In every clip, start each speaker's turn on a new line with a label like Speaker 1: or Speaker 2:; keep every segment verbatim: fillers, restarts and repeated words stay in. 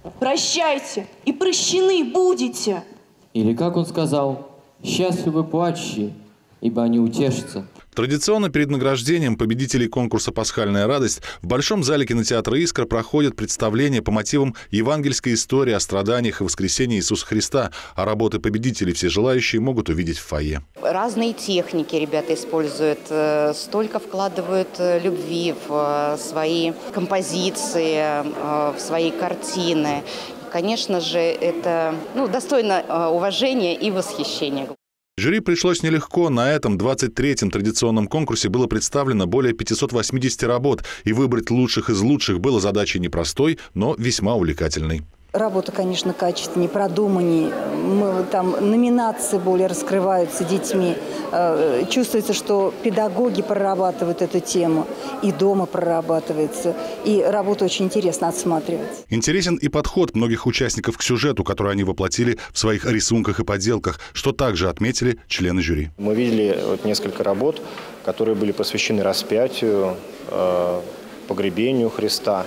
Speaker 1: Прощайте, и прощены будете.
Speaker 2: Или, как он сказал, счастливы плачущие, ибо они утешатся.
Speaker 3: Традиционно перед награждением победителей конкурса «Пасхальная радость» в Большом зале кинотеатра «Искра» проходят представления по мотивам евангельской истории о страданиях и воскресении Иисуса Христа, а работы победителей все желающие могут увидеть в фойе.
Speaker 4: Разные техники ребята используют, столько вкладывают любви в свои композиции, в свои картины. Конечно же, это ну, достойно уважения и восхищения.
Speaker 3: Жюри пришлось нелегко. На этом двадцать третьем традиционном конкурсе было представлено более пятисот восьмидесяти работ, и выбрать лучших из лучших было задачей непростой, но весьма увлекательной.
Speaker 5: Работа, конечно, качественнее, продуманнее. Мы, там номинации более раскрываются детьми. Чувствуется, что педагоги прорабатывают эту тему, и дома прорабатывается. И работа очень интересно отсматривается.
Speaker 3: Интересен и подход многих участников к сюжету, который они воплотили в своих рисунках и поделках, что также отметили члены жюри.
Speaker 6: Мы видели вот несколько работ, которые были посвящены распятию, погребению Христа.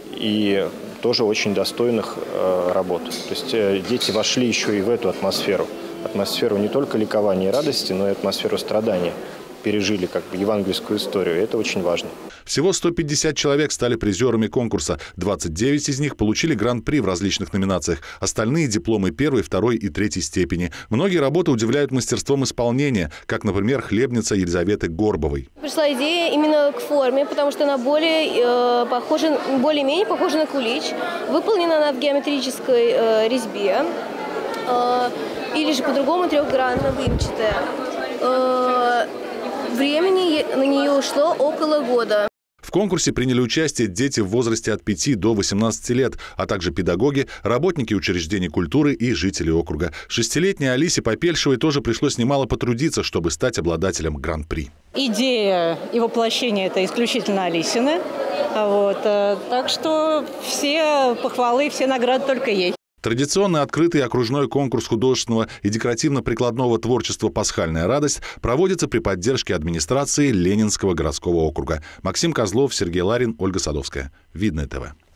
Speaker 6: И тоже очень достойных э, работ. То есть э, дети вошли еще и в эту атмосферу. Атмосферу не только ликования и радости, но и атмосферу страдания. Пережили как бы евангельскую историю. И это очень важно.
Speaker 3: Всего сто пятьдесят человек стали призерами конкурса. двадцать девять из них получили гран-при в различных номинациях. Остальные – дипломы первой, второй и третьей степени. Многие работы удивляют мастерством исполнения, как, например, «Хлебница» Елизаветы Горбовой.
Speaker 7: Пришла идея именно к форме, потому что она более, э, похожа, более-менее похожа на кулич. Выполнена она в геометрической э, резьбе. Э, или же по-другому трехгранно вымчатая. Э, времени на нее ушло около года.
Speaker 3: В конкурсе приняли участие дети в возрасте от пяти до восемнадцати лет, а также педагоги, работники учреждений культуры и жители округа. Шестилетней Алисе Попельшевой тоже пришлось немало потрудиться, чтобы стать обладателем гран-при.
Speaker 8: Идея и воплощение – это исключительно Алисины. Вот. Так что все похвалы, все награды только ей.
Speaker 3: Традиционно открытый окружной конкурс художественного и декоративно-прикладного творчества «Пасхальная радость» проводится при поддержке администрации Ленинского городского округа. Максим Козлов, Сергей Ларин, Ольга Садовская. Видное ТВ.